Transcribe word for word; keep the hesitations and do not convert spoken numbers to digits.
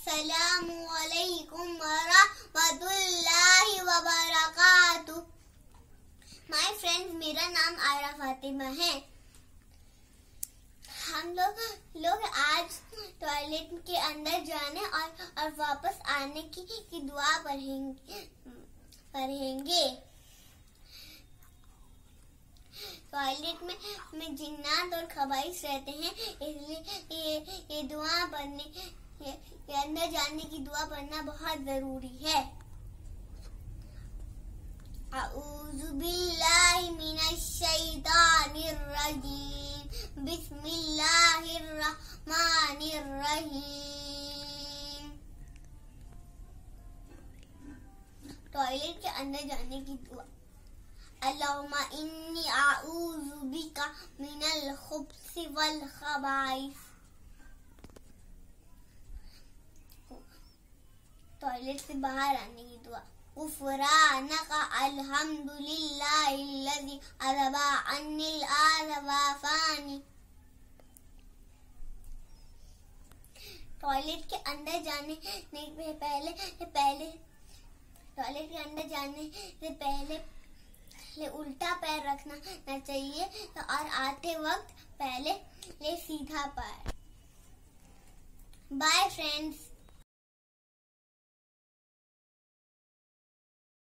अस्सलामुअलैकुम वरहमतुल्लाहि वबरकातुह। My friends, मेरा नाम आयरा फातिमा है। हम लोग लोग आज टॉयलेट के अंदर जाने और और वापस आने की, की दुआ पढ़ेंगे पढ़ेंगे टॉयलेट में में जिन्नात और खबाइस रहते हैं, इसलिए ये ये दुआ पढ़ने ये, ये अंदर जाने की दुआ पढ़ना बहुत जरूरी है। अऊज़ु बिल्लाहि मिनश शैतानिर रजीम, बिस्मिल्लाहिर रहमानिर रहीम। टॉयलेट के अंदर जाने की दुआ। अल्लाहुम्मा इन्नी अऊज़ु बिका मिनल खुब्सी वल खबाइस। टॉयलेट से बाहर आने की दुआ। गुफ़रानका अल्हम्दुलिल्लाहिल्लज़ी अज़हबा अन्निल आज़ा वआफ़ानी। टॉयलेट के अंदर जाने से पहले पहले टॉयलेट के अंदर जाने से पहले पहले उल्टा पैर रखना ना चाहिए और आते वक्त पहले ले सीधा पैर। Bye friends.